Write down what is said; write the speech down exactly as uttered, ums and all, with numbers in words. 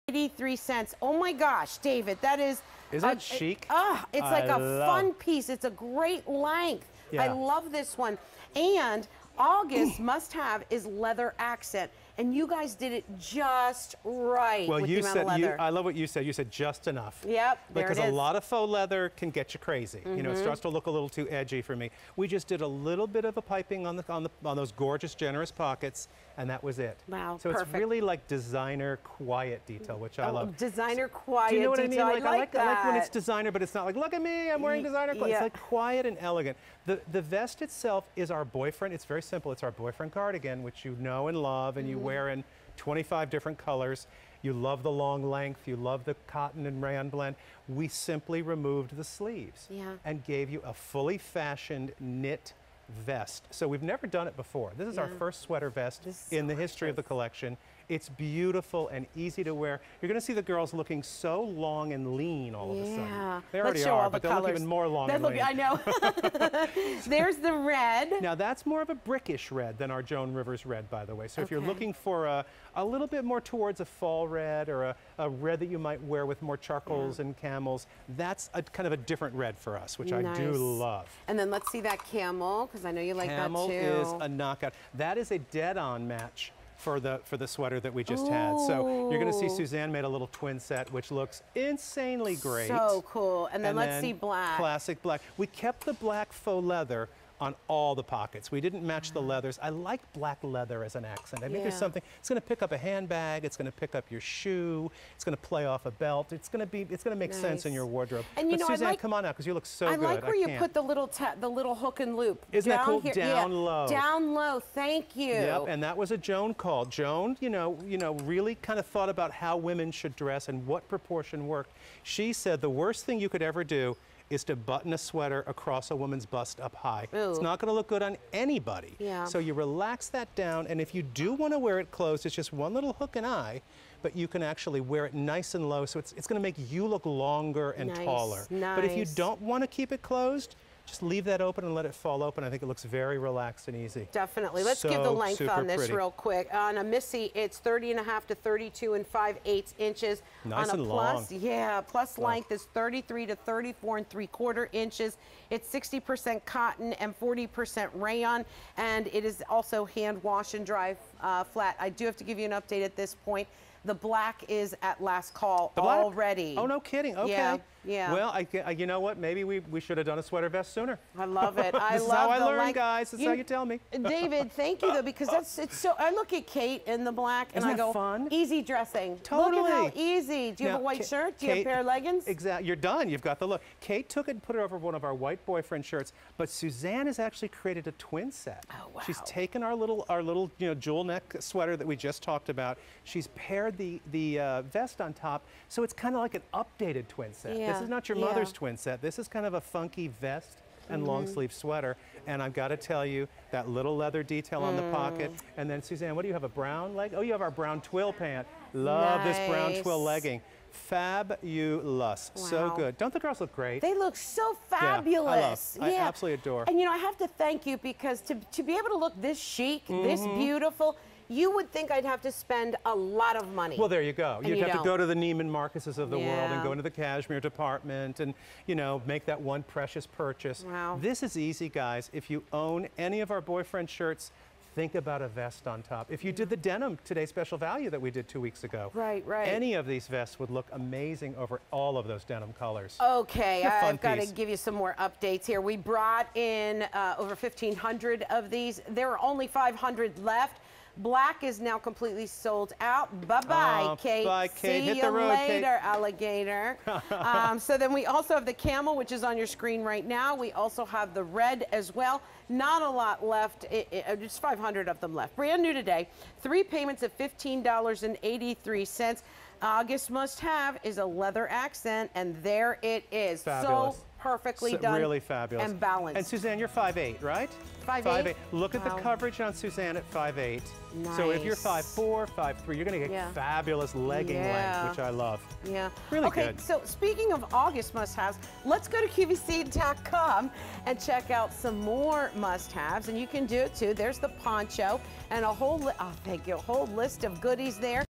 eighty-three cents. Oh my gosh, David, that is... Isn't that chic? Ah, it's I like a love. fun piece. It's a great length. Yeah. I love this one. And August must-have is leather accent. And you guys did it just right Well, with you the amount said of leather. You, I love what you said. You said just enough. Yep, there Because it is. a lot of faux leather can get you crazy. Mm-hmm. You know, it starts to look a little too edgy for me. We just did a little bit of a piping on the on the on those gorgeous, generous pockets, and that was it. Wow, So perfect. it's really like designer quiet detail, which I Oh, love. Designer quiet Do you know what detail. I mean? Like, I like, I like, that. I like when it's designer, but it's not like, look at me, I'm wearing designer clothes. Yeah. It's like quiet and elegant. The the vest itself is our boyfriend. It's very simple. It's our boyfriend cardigan, which you know and love, and mm-hmm. you wear in twenty-five different colors. You love the long length. You love the cotton and rayon blend. We simply removed the sleeves yeah. and gave you a fully fashioned knit vest. So we've never done it before. This is yeah. our first sweater vest in the history of the collection. It's beautiful and easy to wear. You're going to see the girls looking so long and lean all yeah. of a sudden. They Let's already show are, all but the they'll colors. look even more long they and look, lean. I know. There's the red. Now that's more of a brickish red than our Joan Rivers red, by the way. So okay. if you're looking for a, a little bit more towards a fall red or a, a red that you might wear with more charcoals yeah. and camels, that's a kind of a different red for us, which nice. I do love. And then let's see that camel, because I know you like camel that too. Camel is a knockout. That is a dead-on match for the for the sweater that we just Ooh. had. So you're going to see Suzanne made a little twin set, which looks insanely great. So cool. And then and let's then see black. Classic black. We kept the black faux leather on all the pockets. We didn't match the leathers. I like black leather as an accent. I think yeah. there's something, it's gonna pick up a handbag, it's gonna pick up your shoe, it's gonna play off a belt, it's gonna be, it's gonna make nice. sense in your wardrobe. And you but know, Suzanne, I like, come on out, because you look so I good. like where I you can't. put the little ta the little hook and loop. Isn't down that cool? Here. Down yeah. low. Down low, thank you. Yep, and that was a Joan call. Joan, you know, you know, really kind of thought about how women should dress and what proportion worked. She said the worst thing you could ever do is to button a sweater across a woman's bust up high. Ooh. It's not going to look good on anybody. Yeah. So you relax that down, and if you do want to wear it closed, it's just one little hook and eye, but you can actually wear it nice and low, so it's, it's going to make you look longer and nice. taller. Nice. But if you don't want to keep it closed, just leave that open and let it fall open. I think it looks very relaxed and easy. Definitely. Let's so give the length on this pretty. real quick. On a Missy, it's thirty and a half to thirty-two and five eighths inches. Nice on a and plus, long. Yeah, plus Wow. length is thirty-three to thirty-four and three quarter inches. It's sixty percent cotton and forty percent rayon, and it is also hand wash and dry uh, flat. I do have to give you an update at this point. The black is at last call already. Oh, no kidding. Okay. Yeah, yeah. Well, I, I, you know what? Maybe we, we should have done a sweater vest sooner. I love it. I this love is how I the learn, length. guys. This is you, how you tell me. David, thank you, though, because that's it's so. I look at Kate in the black and Isn't I that go, fun? easy dressing. Totally. Look at how easy. Do you Now, have a white Kate, shirt? Do Kate, you have a pair of leggings? Exactly. You're done. You've got the look. Kate took it and put it over one of our white boyfriend shirts, but Suzanne has actually created a twin set. Oh, wow. She's taken our little our little you know jewel neck sweater that we just talked about. She's paired the the uh, vest on top, so it's kind of like an updated twin set. Yeah. This is not your yeah. mother's twin set. This is kind of a funky vest and mm-hmm. long sleeve sweater, and I've got to tell you, that little leather detail mm. on the pocket, and then Suzanne, what do you have, a brown leg? Oh, you have our brown twill pant. Love nice. this brown twill legging. Fabulous. Wow. So good. Don't the girls look great? They look so fabulous. Yeah, I love. Yeah. I absolutely adore. And you know, I have to thank you, because to, to be able to look this chic, mm-hmm. this beautiful, you would think I'd have to spend a lot of money. Well, there you go. And You'd you have don't. to go to the Neiman Marcuses of the yeah. world and go into the cashmere department and, you know, make that one precious purchase. Wow. This is easy, guys. If you own any of our boyfriend shirts, think about a vest on top. If you did the denim Today Special Value that we did two weeks ago, right, right. any of these vests would look amazing over all of those denim colors. Okay, I've got to piece. give you some more updates here. We brought in uh, over fifteen hundred of these. There are only five hundred left. Black is now completely sold out. Bye-bye, oh, Kate. Bye, Kate. See Hit you the road, later, Kate. alligator. um, so then we also have the camel, which is on your screen right now. We also have the red as well. Not a lot left. It, it, just five hundred of them left. Brand new today. Three payments of fifteen dollars and eighty-three cents. August must-have is a leather accent, and there it is. Fabulous. So perfectly so, done. Really fabulous. And balanced. And Suzanne, you're five eight, right? five eight. five eight. Look at wow. the coverage on Suzanne at five eight. Nice. So if you're five four, five three, you're going to get yeah. fabulous legging yeah. length, which I love. Yeah. Really okay, good. So speaking of August must-haves, let's go to Q V C dot com and check out some more must-haves, and you can do it too. There's the poncho and a whole, li oh, thank you, a whole list of goodies there.